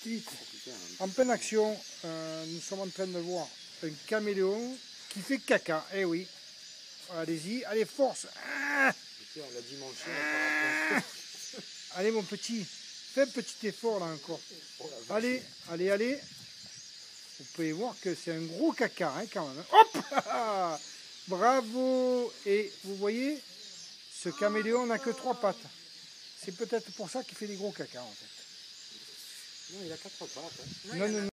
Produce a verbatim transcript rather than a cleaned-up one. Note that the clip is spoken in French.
vite, vite. En pleine action, euh, nous sommes en train de voir un caméléon qui fait caca. Eh oui. Allez-y, allez, force. Ah, la dimension ah, allez, mon petit. Fais un petit effort là encore. Allez, allez, allez. Vous pouvez voir que c'est un gros caca hein, quand même. Hop. Bravo. Et vous voyez, ce caméléon n'a que trois pattes. C'est peut-être pour ça qu'il fait des gros caca en fait. Non, il a quatre pattes. Hein. Non, non, non.